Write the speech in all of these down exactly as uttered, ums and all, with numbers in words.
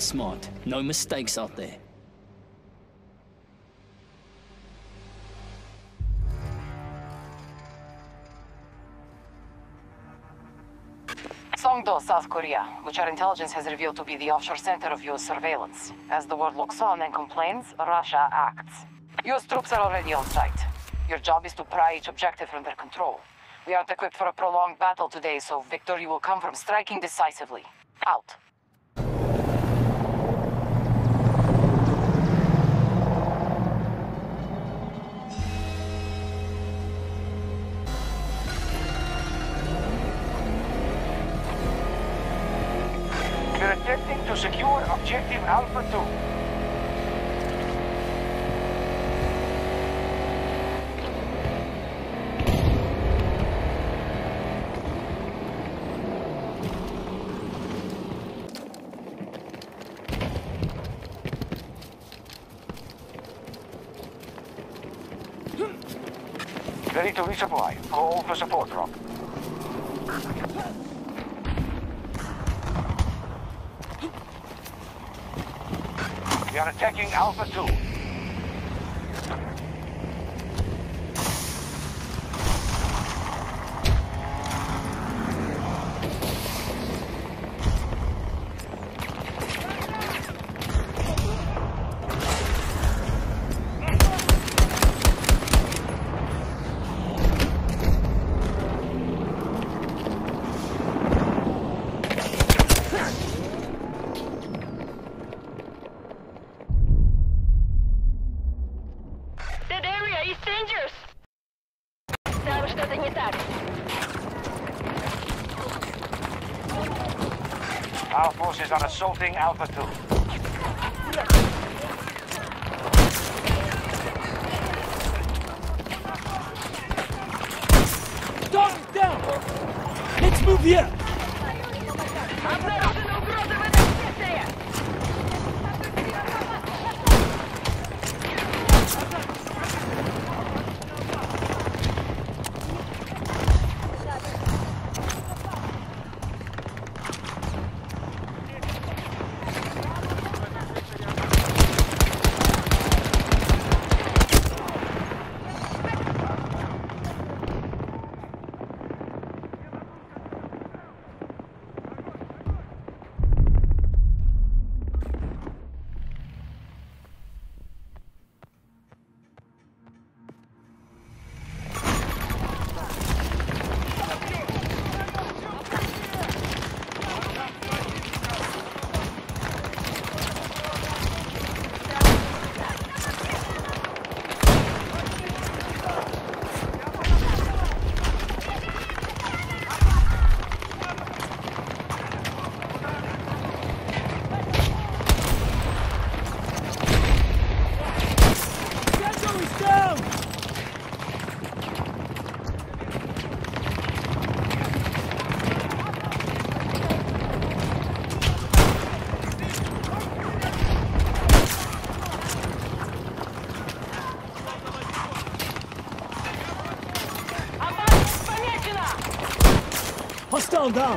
it smart. No mistakes out there. Songdo, South Korea, which our intelligence has revealed to be the offshore center of U S surveillance. As the world looks on and complains, Russia acts. U S troops are already on site. Your job is to pry each objective from their control. We aren't equipped for a prolonged battle today, so victory will come from striking decisively. Out. We're attempting to secure Objective Alpha two. Ready to resupply. Call for support drop. We are attacking Alpha two. Our forces are assaulting Alpha two. Dog down! Let's move here! Hostile down!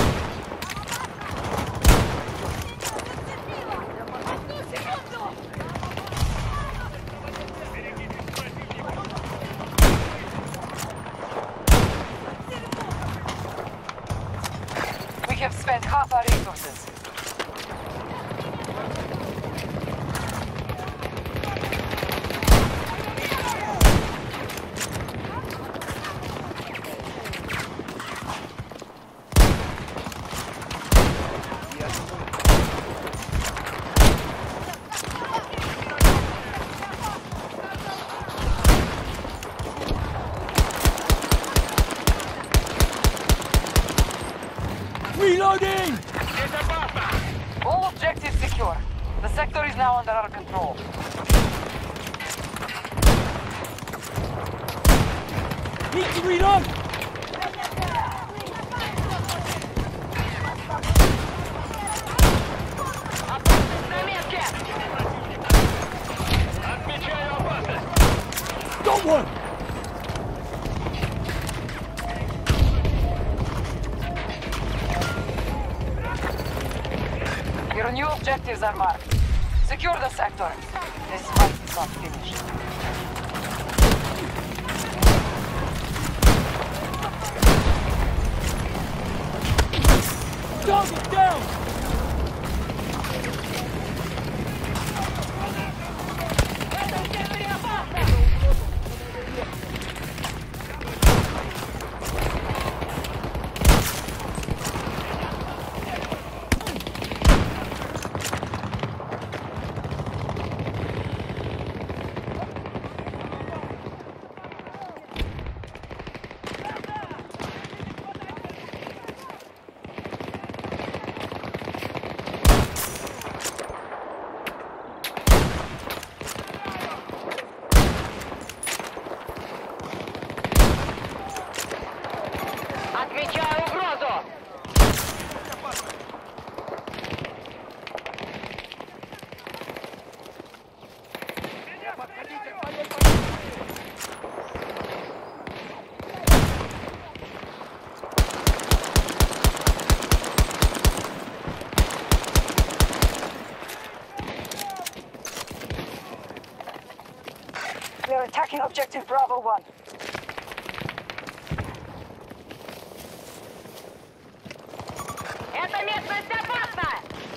We have spent half our resources. Reloading! All objectives secure. The sector is now under our control. Need to reload! Got one! Your Your new objectives are marked. Secure the sector. This fight is not finished. Target down! Отмечаю угрозу! We are attacking objective Bravo one. Эта местность опасна!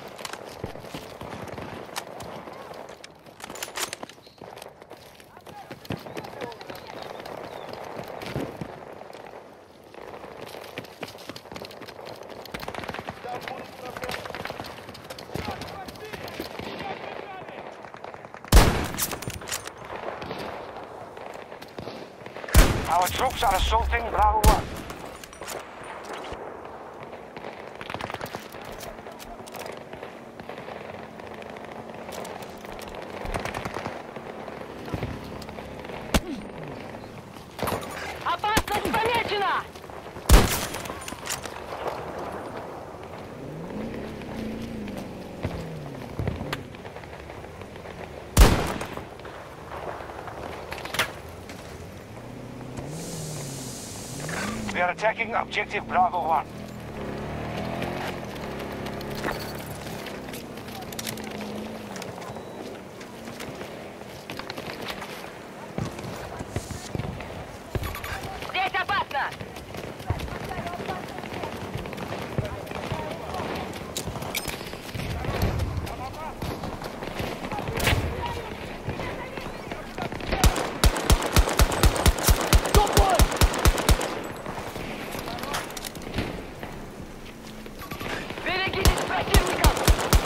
Our troops are assaulting Bravo one. Опасность помечена! We are attacking objective Bravo one. Здесь опасно! Got one! Берегитесь противников!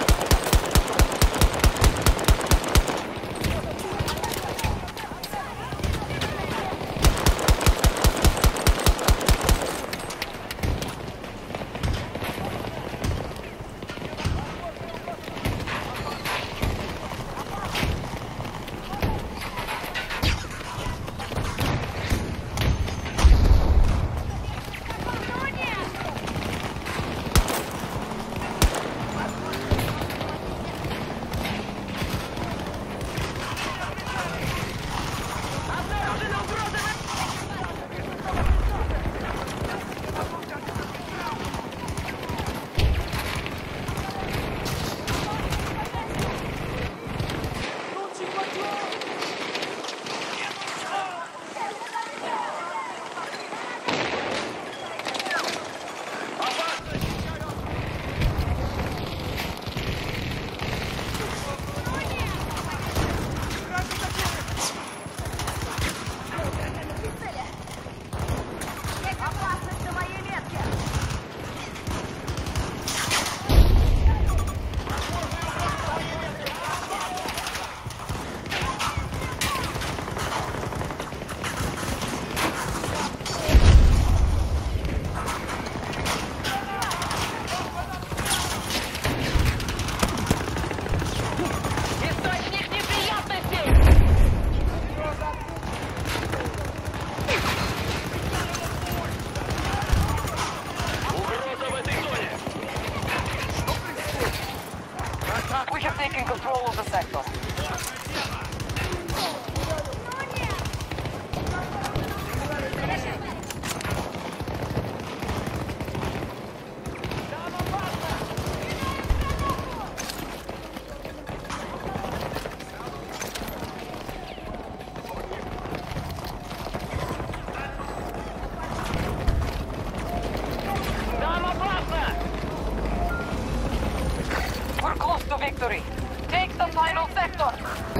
Обнаружена угроза! Launching my drone! Опасность на моей метке! Источник неприятностей! Угроза в этой зоне! We have taken control of the sector. victory. Take the final sector.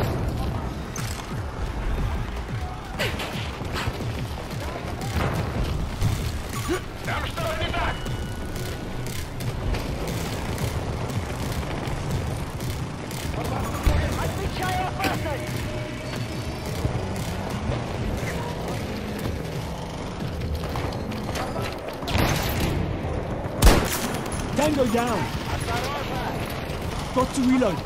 Там что-то не так! Отвечаю опасность! Tango down. Got to reload.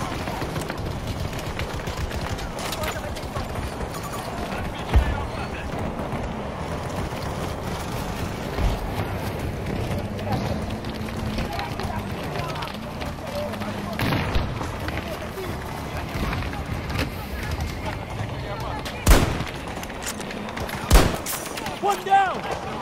One down.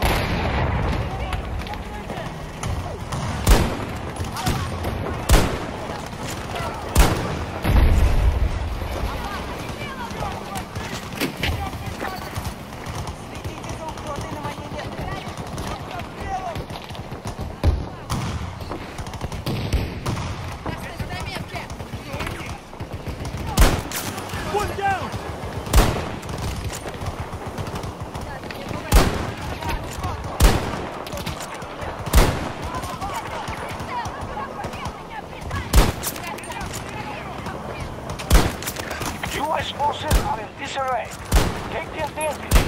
One down. U S forces are in disarray. Take the advantage.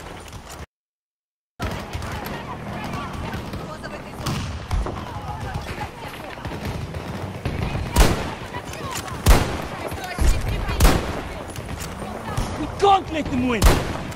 We can't let them win.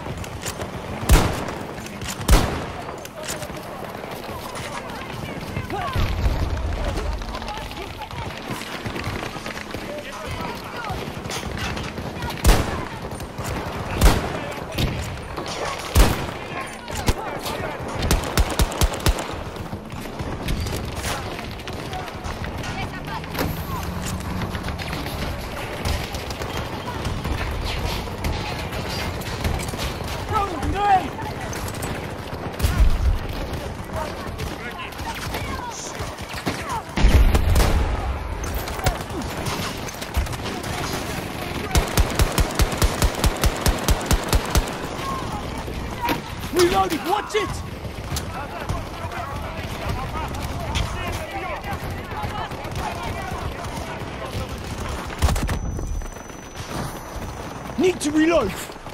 Throwing grenade! Reloading, watch it! Need to reload!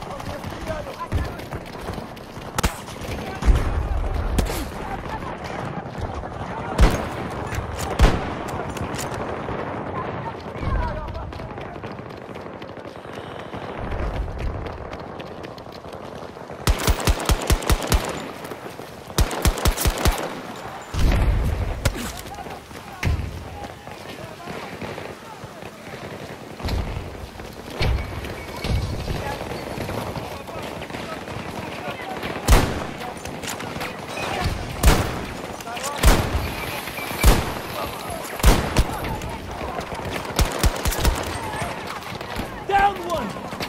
Down one!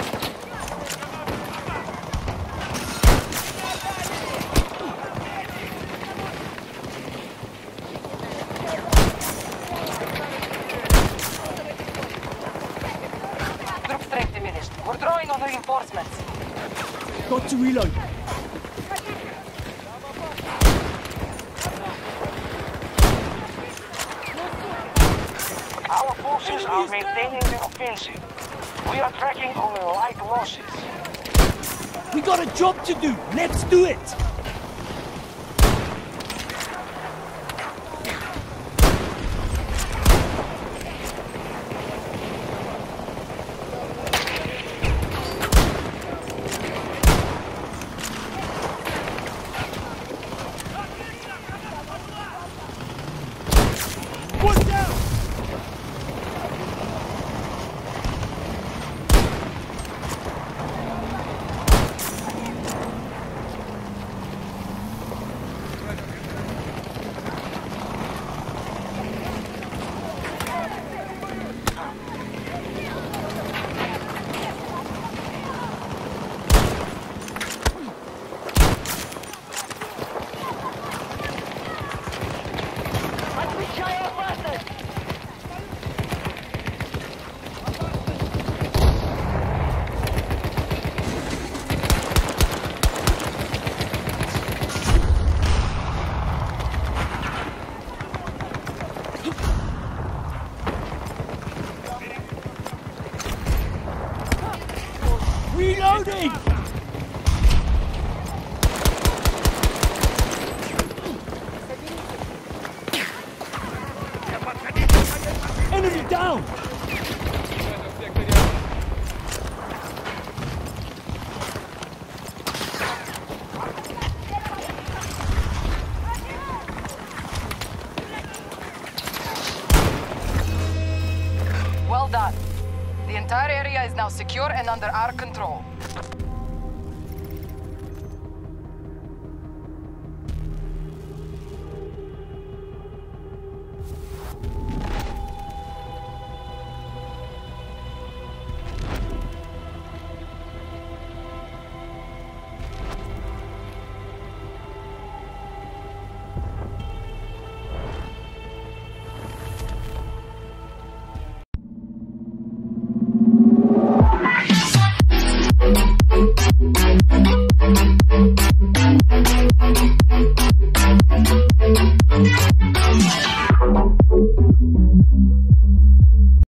Troop strength diminished. We're drawing on reinforcements. Got to reload. Our forces are maintaining the offensive. We are tracking only light losses. We got a job to do. Let's do it. One down. now secure and under our control.